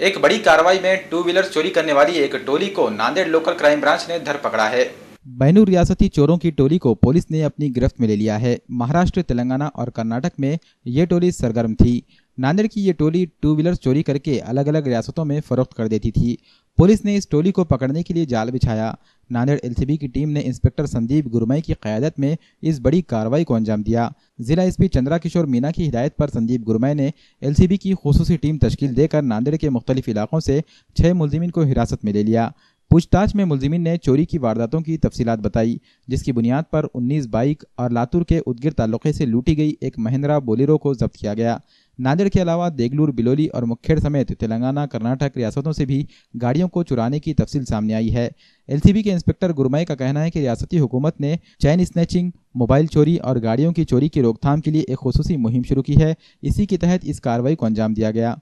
एक बड़ी कार्रवाई में टू व्हीलर चोरी करने वाली एक टोली को नांदेड़ लोकल क्राइम ब्रांच ने धर पकड़ा है। बैनूर रियासती चोरों की टोली को पुलिस ने अपनी गिरफ्त में ले लिया है। महाराष्ट्र, तेलंगाना और कर्नाटक में ये टोली सरगर्म थी। नांदेड़ की ये टोली टू व्हीलर चोरी करके अलग अलग रियासतों में फरोख्त कर देती थी। पुलिस ने इस टोली को पकड़ने के लिए जाल बिछाया। नांदेड़ एलसीबी की टीम ने इंस्पेक्टर संदीप गुरमई की क़यादत में इस बड़ी कार्रवाई को अंजाम दिया। जिला एसपी चंद्रा किशोर मीना की हिदायत पर संदीप गुरमई ने एलसीबी की खुसूसी टीम तश्कील देकर नांदेड़ के मुख्तलिफ इलाकों से 6 मुलजिमीन को हिरासत में ले लिया। पूछताछ में मुलजिमीन ने चोरी की वारदातों की तफसीलात बताई, जिसकी बुनियाद पर 19 बाइक और लातूर के उदगिर तालुके से लूटी गई एक महिंद्रा बोलेरो को जब्त किया गया। नांदेड़ के अलावा देगलूर, बिलोली और मुखेड़ समेत तेलंगाना, कर्नाटक रियासतों से भी गाड़ियों को चुराने की तफसील सामने आई है। एलसीबी के इंस्पेक्टर गुरमई का कहना है कि रियासती हुकूमत ने चैन स्नैचिंग, मोबाइल चोरी और गाड़ियों की चोरी की रोकथाम के लिए एक खुसूसी मुहिम शुरू की है। इसी के तहत इस कार्रवाई को अंजाम दिया गया।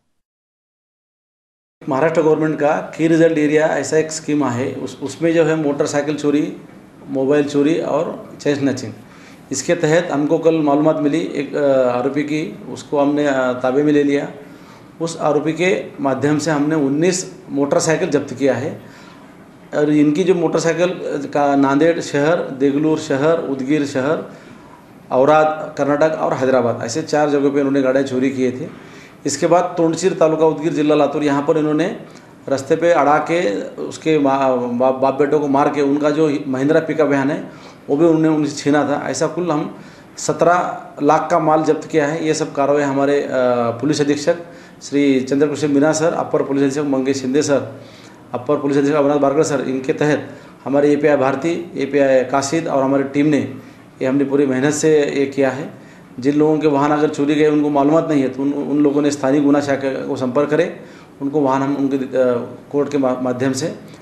महाराष्ट्र गवर्नमेंट का की रिजल्ट एरिया ऐसा एक स्कीम है, उसमें जो है मोटरसाइकिल चोरी, मोबाइल चोरी और चेन स्नैचिंग, इसके तहत हमको कल मालूमात मिली एक आरोपी की, उसको हमने ताबे में ले लिया। उस आरोपी के माध्यम से हमने 19 मोटरसाइकिल जब्त किया है और इनकी जो मोटरसाइकिल का नांदेड़ शहर, देगलूर शहर, उदगिर शहर, औराद कर्नाटक और हैदराबाद, ऐसे 4 जगहों पे इन्होंने गाड़ियाँ चोरी किए थे। इसके बाद तोंडचीर तालुका उदगिर जिला लातूर, यहाँ पर इन्होंने रास्ते पे अड़ा के उसके बाप बेटों को मार के उनका जो महिंद्रा पिकअप वैन है वो भी उन्होंने उनसे छीना था। ऐसा कुल हम 17 लाख का माल जब्त किया है। ये सब कार्रवाई हमारे पुलिस अधीक्षक श्री चंद्रकिशोर मीना सर, अपर पुलिस अधीक्षक मंगेश शिंदे सर, अपर पुलिस अधीक्षक अमरनाथ बारकर सर, इनके तहत हमारे एपीआई भारती, एपीआई काशिद और हमारी टीम ने ये हमने पूरी मेहनत से ये किया है। जिन लोगों के वाहन अगर चोरी गए उनको मालूमात नहीं है तो उन लोगों ने स्थानीय गुना शाखा को संपर्क करें, उनको वाहन हम उनके कोर्ट के माध्यम से